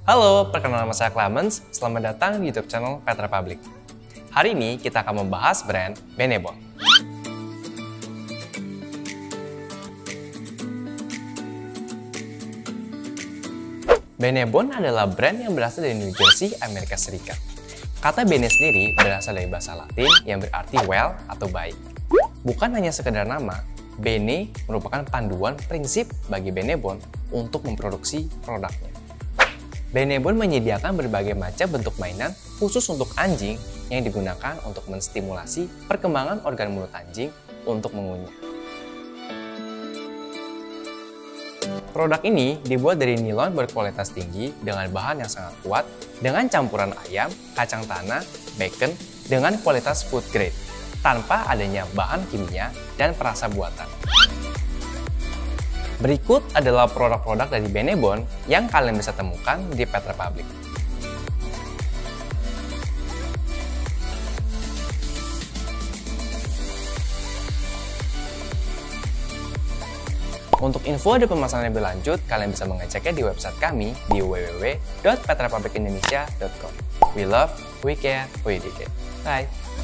Halo, perkenalkan nama saya Clemens. Selamat datang di YouTube channel Pet Republic. Hari ini kita akan membahas brand Benebon. Benebon adalah brand yang berasal dari New Jersey, Amerika Serikat. Kata Bene sendiri berasal dari bahasa Latin yang berarti well atau baik. Bukan hanya sekedar nama, Bene merupakan panduan prinsip bagi Benebon untuk memproduksi produknya. Benebon menyediakan berbagai macam bentuk mainan khusus untuk anjing yang digunakan untuk menstimulasi perkembangan organ mulut anjing untuk mengunyah. Produk ini dibuat dari nilon berkualitas tinggi dengan bahan yang sangat kuat dengan campuran ayam, kacang tanah, bacon dengan kualitas food grade tanpa adanya bahan kimia dan perasa buatan. Berikut adalah produk-produk dari Benebon yang kalian bisa temukan di Pet Republic. Untuk info dan pemasaran lebih lanjut, kalian bisa mengeceknya di website kami di www.petrepublicindonesia.com. We love, we care, we educate. Bye!